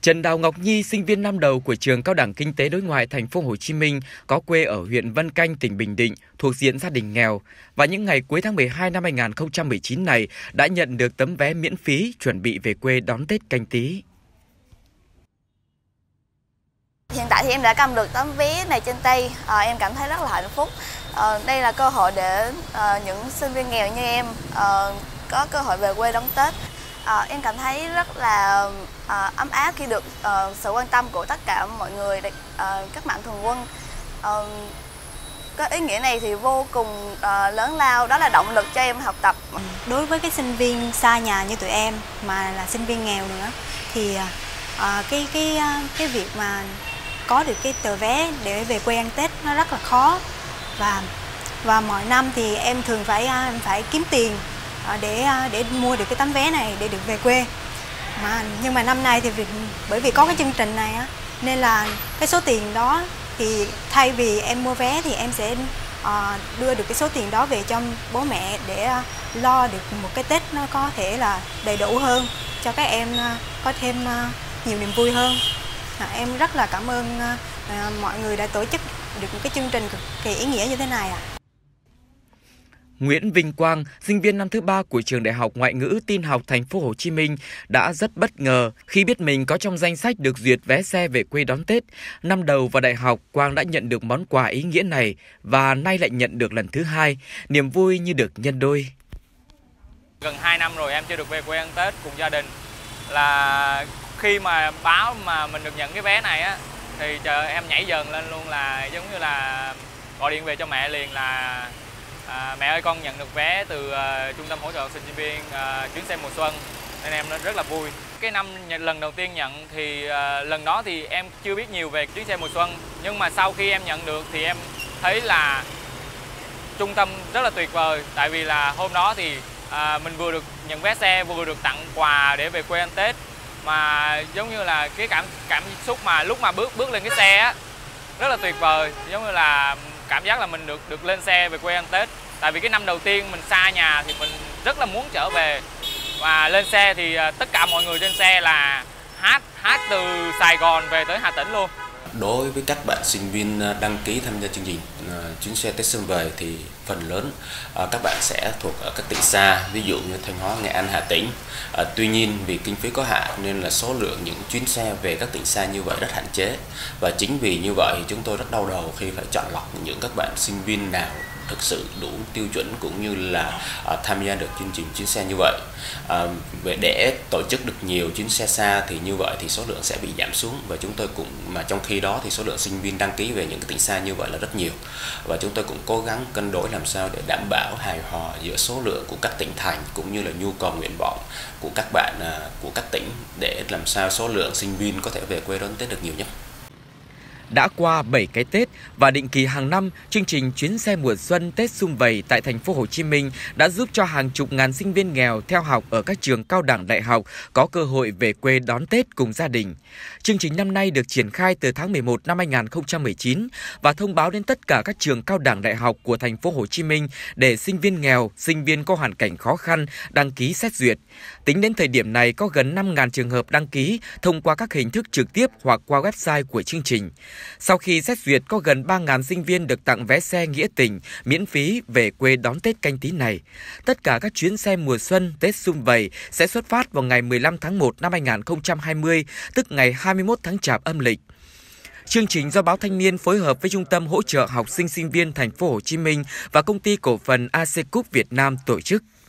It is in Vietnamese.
Trần Đào Ngọc Nhi, sinh viên năm đầu của trường Cao đẳng Kinh tế Đối ngoại Thành phố Hồ Chí Minh, có quê ở huyện Vân Canh, tỉnh Bình Định, thuộc diện gia đình nghèo, và những ngày cuối tháng 12 năm 2019 này đã nhận được tấm vé miễn phí chuẩn bị về quê đón Tết Canh Tý. Hiện tại thì em đã cầm được tấm vé này trên tay, em cảm thấy rất là hạnh phúc. Đây là cơ hội để những sinh viên nghèo như em có cơ hội về quê đón Tết. Em cảm thấy rất là ấm áp khi được sự quan tâm của tất cả mọi người, các mạnh thường quân. Cái ý nghĩa này thì vô cùng lớn lao, đó là động lực cho em học tập. Đối với cái sinh viên xa nhà như tụi em mà là sinh viên nghèo nữa thì cái việc mà có được cái tờ vé để về quê ăn Tết nó rất là khó, và mọi năm thì em thường phải kiếm tiền để mua được cái tấm vé này để được về quê. Nhưng mà năm nay thì bởi vì có cái chương trình này á, nên là cái số tiền đó thì thay vì em mua vé thì em sẽ đưa được cái số tiền đó về cho bố mẹ để lo được một cái Tết nó có thể là đầy đủ hơn, cho các em có thêm nhiều niềm vui hơn. Em rất là cảm ơn mọi người đã tổ chức được một cái chương trình cực kỳ ý nghĩa như thế này. Nguyễn Vinh Quang, sinh viên năm thứ 3 của trường Đại học Ngoại ngữ Tin học Thành phố Hồ Chí Minh đã rất bất ngờ khi biết mình có trong danh sách được duyệt vé xe về quê đón Tết. Năm đầu vào đại học, Quang đã nhận được món quà ý nghĩa này và nay lại nhận được lần thứ hai, niềm vui như được nhân đôi. Gần 2 năm rồi em chưa được về quê ăn Tết cùng gia đình. Là khi mà báo mà mình được nhận cái vé này á thì em nhảy dần lên luôn, là giống như là gọi điện về cho mẹ liền là mẹ ơi, con nhận được vé từ trung tâm hỗ trợ học sinh sinh viên chuyến xe mùa xuân, nên em rất là vui. Cái năm lần đầu tiên nhận thì lần đó thì em chưa biết nhiều về chuyến xe mùa xuân, nhưng mà sau khi em nhận được thì em thấy là trung tâm rất là tuyệt vời, tại vì là hôm đó thì mình vừa được nhận vé xe, vừa được tặng quà để về quê ăn Tết, mà giống như là cái cảm xúc mà lúc mà bước lên cái xe á rất là tuyệt vời, giống như là cảm giác là mình được lên xe về quê ăn Tết. Tại vì cái năm đầu tiên mình xa nhà thì mình rất là muốn trở về, và lên xe thì tất cả mọi người trên xe là hát từ Sài Gòn về tới Hà Tĩnh luôn. Đối với các bạn sinh viên đăng ký tham gia chương trình chuyến xe Tết Xuân về thì phần lớn các bạn sẽ thuộc ở các tỉnh xa, ví dụ như Thanh Hóa, Nghệ An, Hà Tĩnh. Tuy nhiên vì kinh phí có hạn nên là số lượng những chuyến xe về các tỉnh xa như vậy rất hạn chế, và chính vì như vậy chúng tôi rất đau đầu khi phải chọn lọc những các bạn sinh viên nào thực sự đủ tiêu chuẩn cũng như là tham gia được chương trình chuyến xe như vậy. Để tổ chức được nhiều chuyến xe xa thì như vậy thì số lượng sẽ bị giảm xuống, và chúng tôi cũng trong khi đó thì số lượng sinh viên đăng ký về những cái tỉnh xa như vậy là rất nhiều, và chúng tôi cũng cố gắng cân đối làm sao để đảm bảo hài hòa giữa số lượng của các tỉnh thành cũng như là nhu cầu nguyện vọng của các bạn của các tỉnh, để làm sao số lượng sinh viên có thể về quê đón Tết được nhiều nhất. Đã qua 7 cái Tết và định kỳ hàng năm, chương trình chuyến xe mùa xuân Tết Sum Vầy tại Thành phố Hồ Chí Minh đã giúp cho hàng chục ngàn sinh viên nghèo theo học ở các trường cao đẳng đại học có cơ hội về quê đón Tết cùng gia đình. Chương trình năm nay được triển khai từ tháng 11 năm 2019 và thông báo đến tất cả các trường cao đẳng đại học của Thành phố Hồ Chí Minh để sinh viên nghèo, sinh viên có hoàn cảnh khó khăn đăng ký xét duyệt. Tính đến thời điểm này có gần 5.000 trường hợp đăng ký thông qua các hình thức trực tiếp hoặc qua website của chương trình. Sau khi xét duyệt, có gần 3.000 sinh viên được tặng vé xe nghĩa tình miễn phí về quê đón Tết Canh Tý này. Tất cả các chuyến xe mùa xuân Tết Sum Vầy sẽ xuất phát vào ngày 15 tháng 1 năm 2020, tức ngày 21 tháng Chạp âm lịch. Chương trình do Báo Thanh niên phối hợp với Trung tâm hỗ trợ học sinh sinh viên Thành phố Hồ Chí Minh và Công ty cổ phần AC Cook Việt Nam tổ chức.